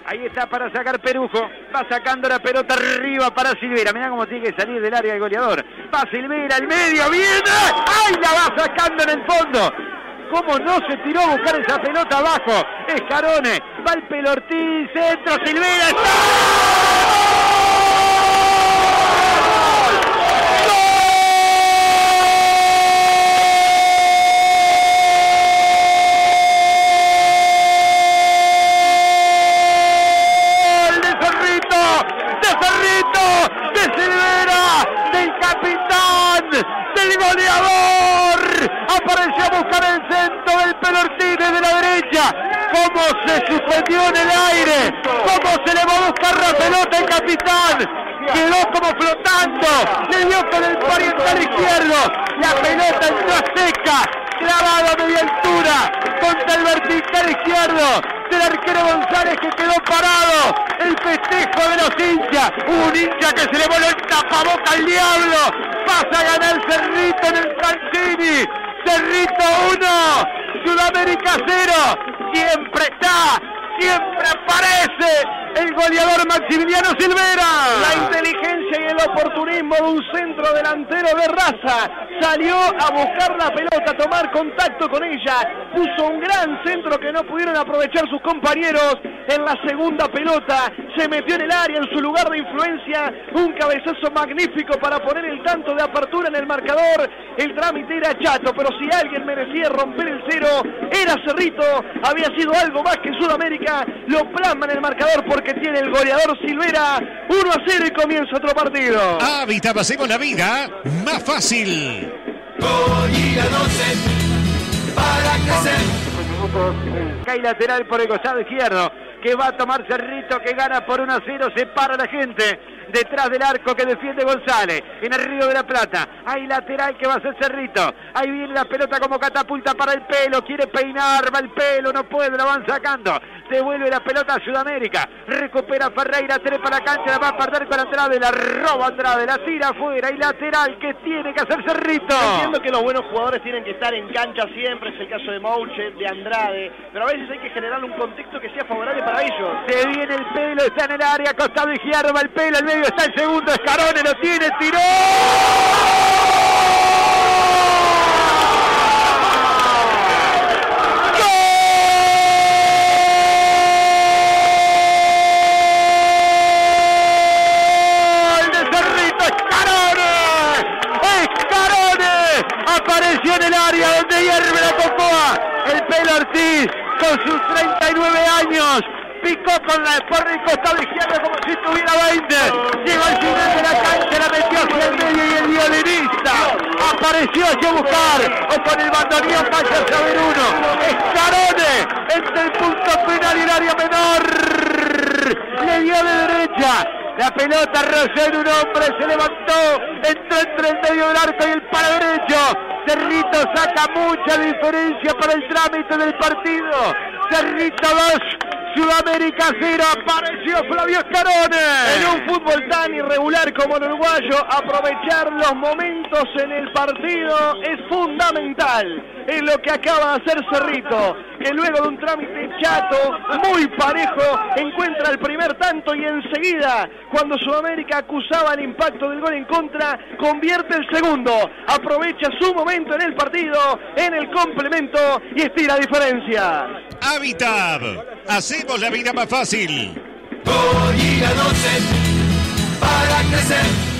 Ahí está para sacar Perujo. Va sacando la pelota arriba para Silvera. Mirá cómo tiene que salir del área el goleador. Va Silvera, al medio, viene. ¡Ay! La va sacando en el fondo. ¿Cómo no se tiró a buscar esa pelota abajo? Escarone. Va el Pelo Ortiz. Centro, Silvera. ¡Está! ¡Del goleador! Apareció a buscar el centro del Pelo Ortiz desde la derecha. ¿Cómo se suspendió en el aire? ¿Cómo se le va a buscar la pelota el capitán? Quedó como flotando. Le dio con el pariental izquierdo. La pelota entró seca, clavada a media altura contra el vertical izquierdo del arquero González, que quedó parado. El festejo de los hinchas. Un hincha que se le voló el tapaboca al diablo. Pasa a ganar Cerrito en el Francini. Cerrito 1, Sudamérica 0. Siempre está, siempre aparece el goleador Maximiliano Silvera. La inteligencia y el oportunismo de un centro delantero de raza. Salió a buscar la pelota, a tomar contacto con ella. Puso un gran centro que no pudieron aprovechar sus compañeros. En la segunda pelota se metió en el área, en su lugar de influencia. Un cabezazo magnífico para poner el tanto de apertura en el marcador. El trámite era chato, pero si alguien merecía romper el cero, era Cerrito. Había sido algo más que Sudamérica. Lo plasma en el marcador porque tiene el goleador Silvera. 1-0 y comienza otro partido. Hábitat, hacemos la vida más fácil. Para crecer. Cae lateral por el costado izquierdo, que va a tomar Cerrito, que gana por 1-0. Se para la gente detrás del arco que defiende González en el Río de la Plata. Hay lateral que va a ser Cerrito. Ahí viene la pelota como catapulta para el Pelo. Quiere peinar, va el Pelo, no puede, la van sacando. Devuelve la pelota a Sudamérica. Recupera Ferreira, trepa la cancha, la va a perder con Andrade. La roba Andrade, la tira afuera. Y lateral que tiene que hacer Cerrito. Entiendo que los buenos jugadores tienen que estar en cancha siempre. Es el caso de Mouche, de Andrade. Pero a veces hay que generar un contexto que sea favorable para ellos. Se viene el Pelo, está en el área, costado izquierdo, va el Pelo, al medio está el segundo, Escarone lo tiene, tiró. Apareció en el área donde hierve la Cocoa. El Pelo Ortiz con sus 39 años. Picó por el costado izquierdo como si tuviera 20. Llegó al final de la cancha, la metió hacia el medio y el violinista apareció hacia buscar. O con el bandoneón vaya a saber uno. Escarone entre el punto penal y el área menor. Le dio de derecha. La pelota rozó en un hombre, se levantó, entró entre el medio del arco y el palo derecho. Cerrito saca mucha diferencia para el trámite del partido. Cerrito 2, Sudamérica 0, apareció Flavio Escarone. En un fútbol tan irregular como el uruguayo, aprovechar los momentos en el partido es fundamental. Es lo que acaba de hacer Cerrito, que luego de un trámite chato, muy parejo, encuentra el primer tanto y enseguida, cuando Sudamérica acusaba el impacto del gol en contra, convierte el segundo. Aprovecha su momento en el partido, en el complemento y estira diferencia. Hábitat, hacemos la vida más fácil. Para crecer.